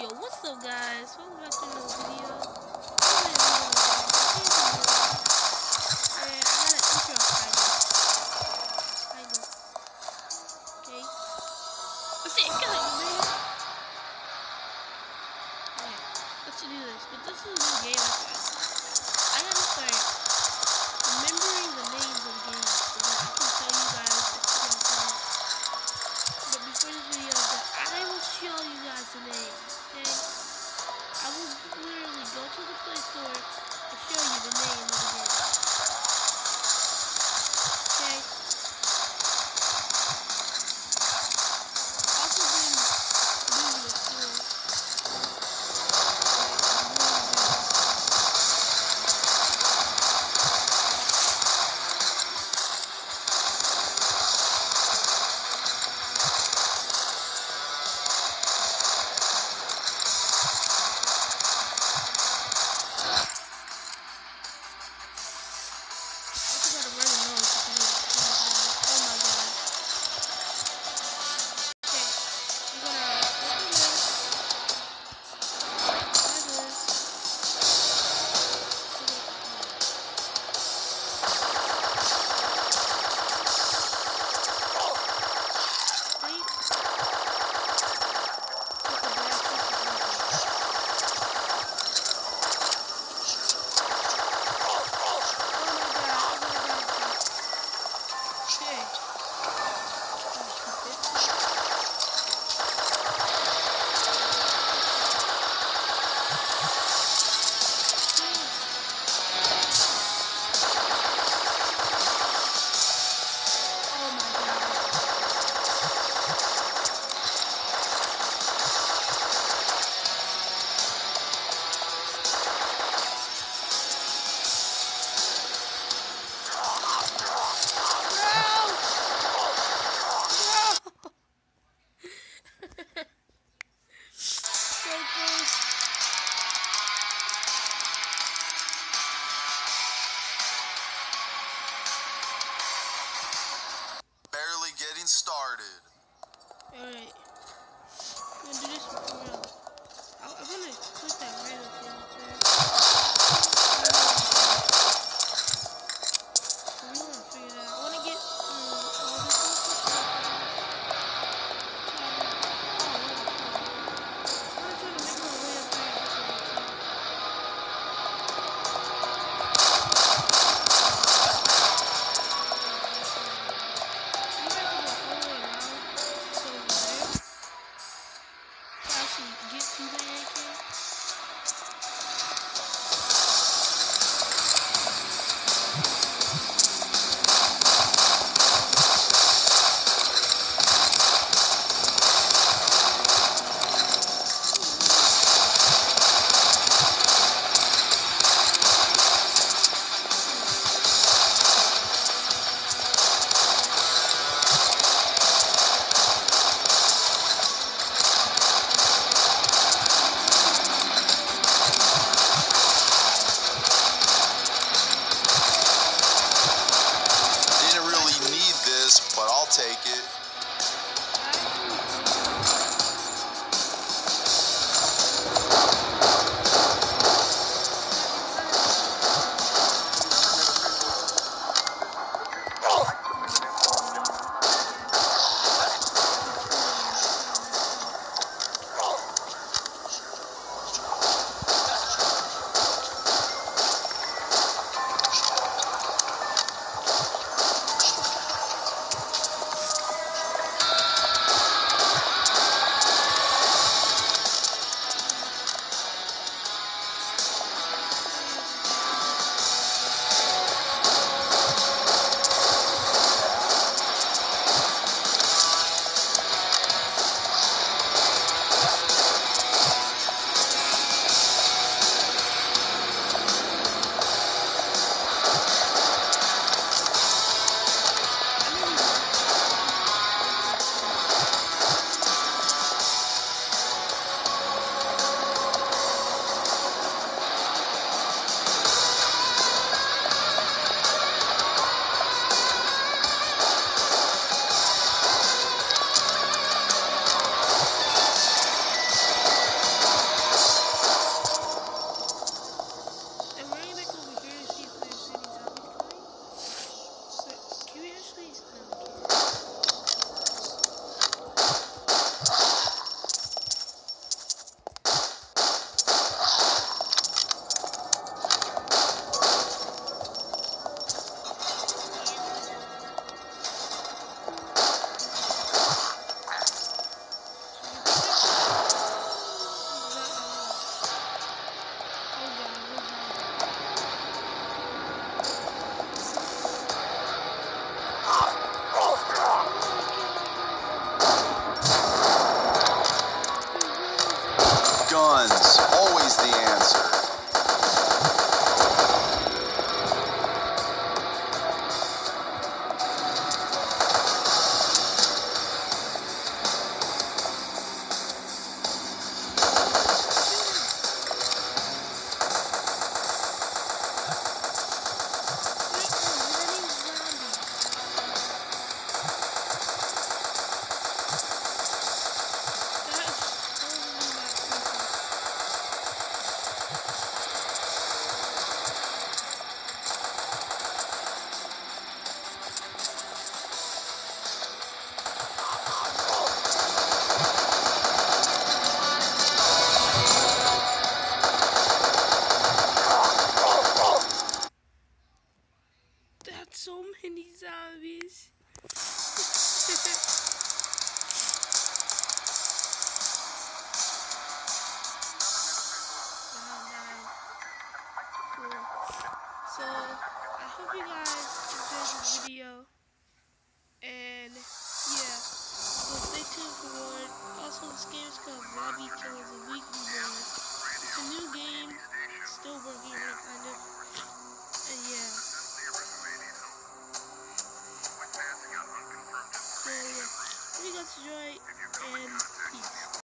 Yo, what's up, guys? Welcome back to another video. Alright, I got an intro kind of. Okay. Let's see, go, man. Alright, let's do this. But this is a new game, I gotta start remembering the names of games so that I can tell you guys if you guys know. But before this video is done, I will show you guys the names, okay? I will literally go to the Play Store and show you the name of the game. Okay? Also been busy with school. Barely getting started. Alright. I'm gonna do this before I'm gonna click that right up there. So we wanna figure that out. I wanna get through all this stuff. I'm gonna try to make my way up there. Get to the AK. guns, always the answer. That's so many zombies. Wow, 9. Cool. So, I hope you guys enjoyed this video. And, yeah. So, stay tuned for more. Also, this game is called Zombie Killers a Weekly Mode. It's a new game. It's still working on it, kind of. And, yeah. So, yeah. Hope you guys enjoy, and peace.